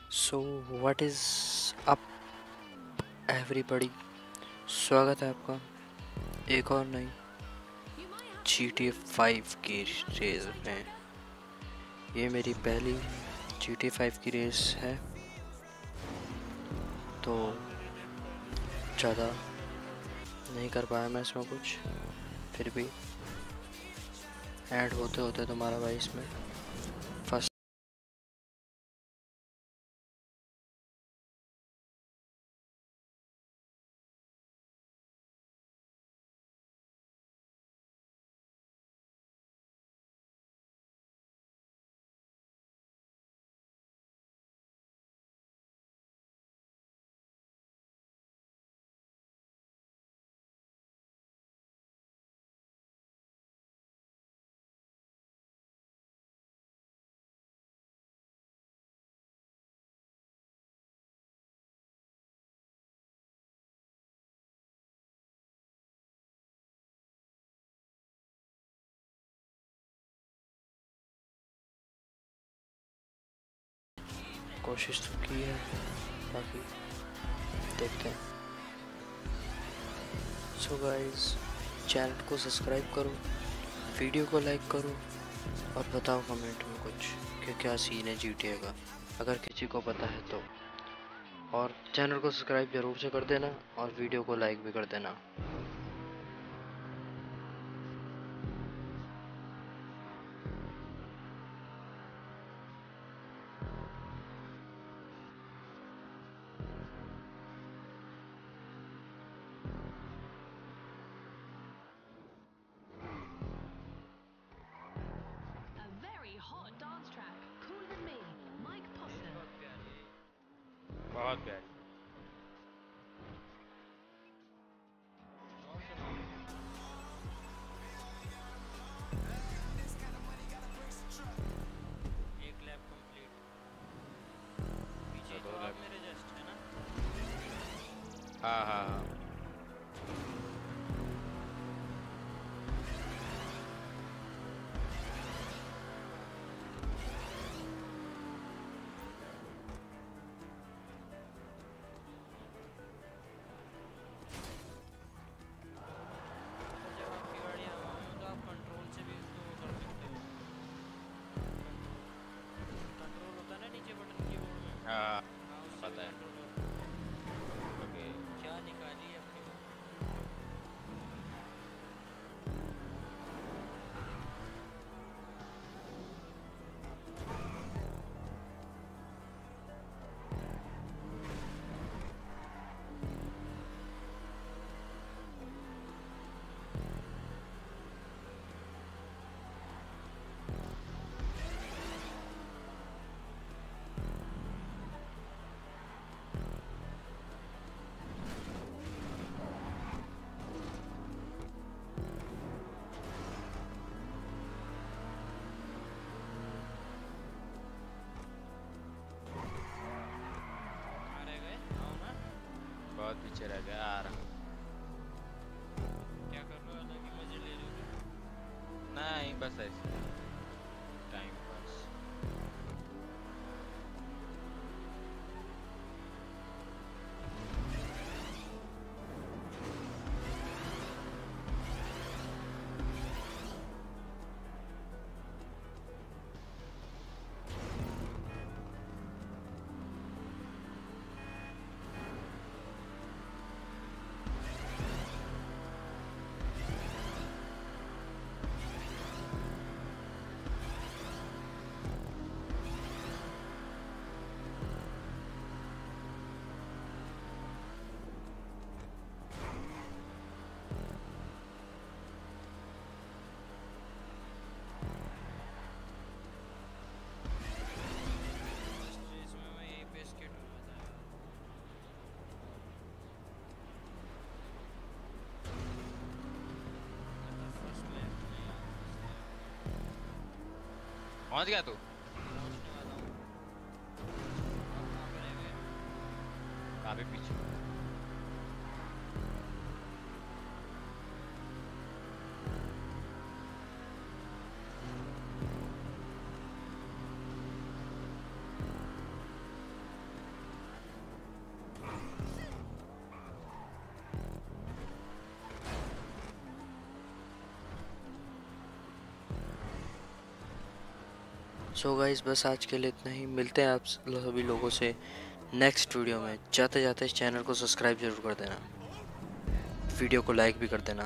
So what is up everybody. स्वागत है आपका एक और नई GTA 5 की रेस में। ये मेरी पहली GTA 5 की रेस है, तो ज़्यादा नहीं कर पाया मैं इसमें कुछ। फिर भी ऐड होते होते तुम्हारा भाई इसमें फर्स्ट। कोशिश तो की है, बाकी देखते हैं। सो गाइस, चैनल को सब्सक्राइब करो, वीडियो को लाइक करो और बताओ कमेंट में कुछ कि क्या सीन है GTA का, अगर किसी को पता है तो। और चैनल को सब्सक्राइब ज़रूर से कर देना और वीडियो को लाइक भी कर देना। A very hot dance track, cooler than me, Mike Potter. बहुत प्यारी। एक लैब कंप्लीट। पीछे दो तो लैब। आप मेरे जस्ट है ना। हाँ हाँ हाँ। जब आपकी गाड़ी हवा में हो तो आप कंट्रोल से भी उसको कर सकते हो। कंट्रोल होता है ना नीचे बटन कीबोर्ड में। हाँ हाँ, उससे भी पता है। Control okay. क्या निकाली है अपनी। कहाँ रह गए? आओ ना। बहुत पीछे रह गया, आ रहा हूँ। क्या कर रहे हो? हालांकि मजे ले रहे हो। नहीं बस ऐसे टाइम पास। इसमें मैं यहीं पे स्किट हुआ था। फर्स्ट लैब नहीं आ पहुँच गया तू? पहुंचने वाला हूँ। और कहाँ पे रह गए? काफी पीछे। सो गाइस बस आज के लिए इतना ही। मिलते हैं आप सभी लोगों से नेक्स्ट वीडियो में। जाते जाते इस चैनल को सब्सक्राइब जरूर कर देना, वीडियो को लाइक भी कर देना।